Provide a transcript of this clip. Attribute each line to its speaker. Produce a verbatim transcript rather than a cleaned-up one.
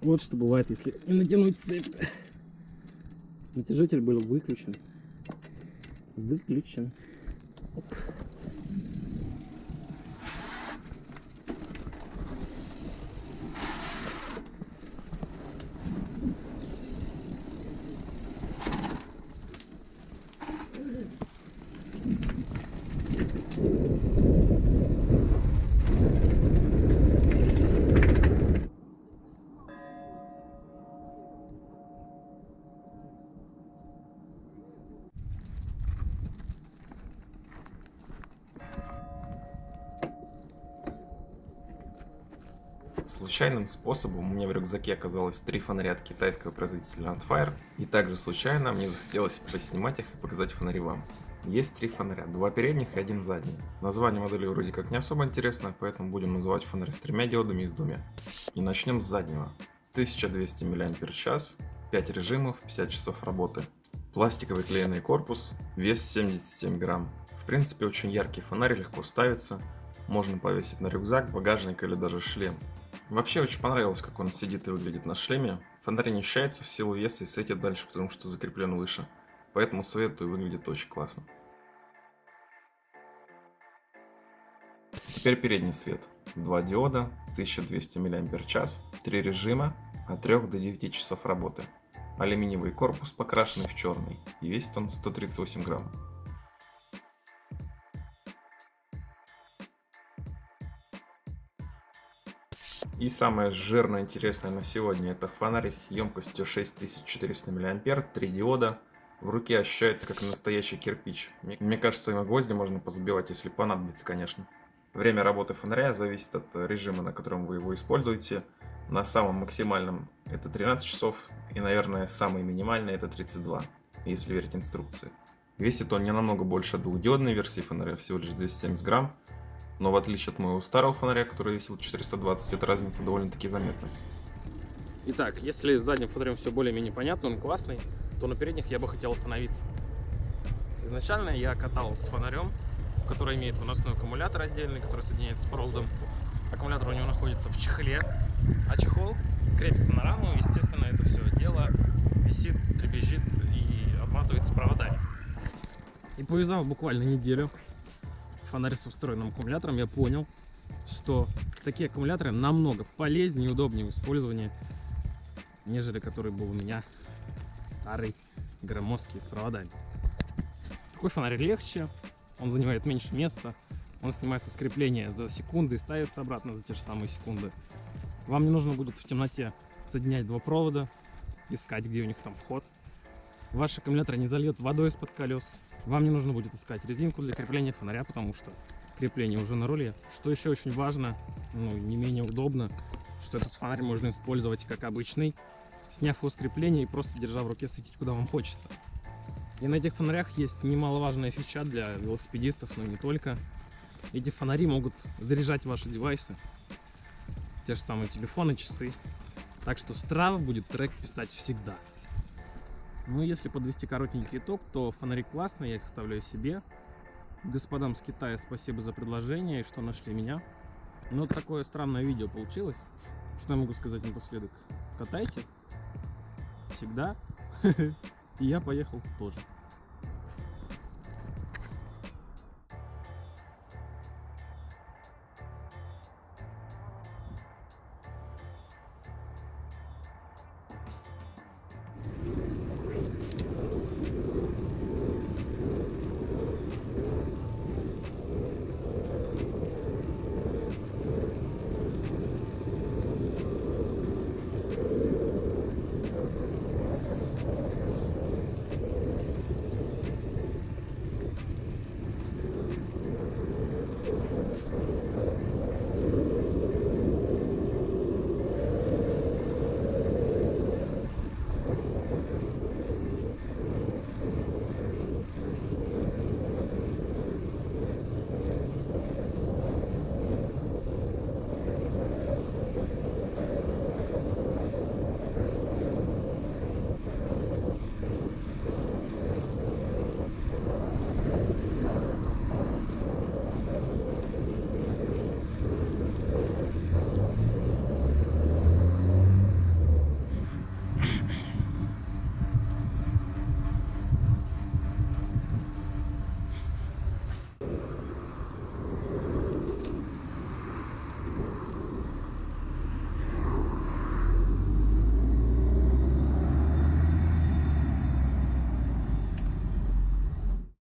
Speaker 1: Вот что бывает, если не натянуть цепь. Натяжитель был выключен. Выключен. Оп.
Speaker 2: Случайным способом у меня в рюкзаке оказалось три фонаря от китайского производителя Antfire, и также случайно мне захотелось поснимать их и показать фонари вам. Есть три фонаря, два передних и один задний. Название модели вроде как не особо интересно, поэтому будем называть фонари с тремя диодами и с двумя. И начнем с заднего. тысяча двести мАч, пять режимов, пятьдесят часов работы. Пластиковый клееный корпус, вес семьдесят семь грамм. В принципе, очень яркий фонарь, легко ставится. Можно повесить на рюкзак, багажник или даже шлем. Вообще очень понравилось, как он сидит и выглядит на шлеме. Фонарь не вещается в силу веса и светит дальше, потому что закреплен выше. Поэтому советую, выглядит очень классно. Теперь передний свет. Два диода, тысяча двести мАч, три режима, от трёх до девяти часов работы. Алюминиевый корпус, покрашенный в черный, и весит он сто тридцать восемь грамм. И самое жирное интересное на сегодня — это фонарик емкостью шесть тысяч четыреста мА, три диода. В руке ощущается как настоящий кирпич. Мне кажется, его гвозди можно позабивать, если понадобится, конечно. Время работы фонаря зависит от режима, на котором вы его используете. На самом максимальном это тринадцать часов, и, наверное, самый минимальный это тридцать два, если верить инструкции. Весит он не намного больше двухдиодной версии фонаря, всего лишь двести семьдесят грамм. Но в отличие от моего старого фонаря, который весил четыреста двадцать, эта разница довольно-таки заметна.
Speaker 1: Итак, если с задним фонарем все более-менее понятно, он классный, то на передних я бы хотел остановиться. Изначально я катал с фонарем, который имеет выносной аккумулятор отдельный, который соединяется с проводом. Аккумулятор у него находится в чехле, а чехол крепится на раму. Естественно, это все дело висит, дребезжит и обматывается проводами. И повязав буквально неделю фонарь со встроенным аккумулятором, я понял, что такие аккумуляторы намного полезнее и удобнее в использовании, нежели который был у меня старый громоздкий с проводами. Такой фонарь легче, он занимает меньше места, он снимается с крепления за секунды и ставится обратно за те же самые секунды. Вам не нужно будет в темноте соединять два провода, искать, где у них там вход. Ваш аккумулятор не зальет водой из-под колес. Вам не нужно будет искать резинку для крепления фонаря, потому что крепление уже на руле. Что еще очень важно, ну, не менее удобно, что этот фонарь можно использовать как обычный, сняв его с крепления и просто держа в руке светить куда вам хочется. И на этих фонарях есть немаловажная фича для велосипедистов, но и не только. Эти фонари могут заряжать ваши девайсы, те же самые телефоны, часы. Так что Strava будет трек писать всегда. Ну, если подвести коротенький итог, то фонари классные, я их оставляю себе. Господам с Китая спасибо за предложение и что нашли меня. Но вот такое странное видео получилось. Что я могу сказать напоследок? Катайте всегда. И я поехал тоже.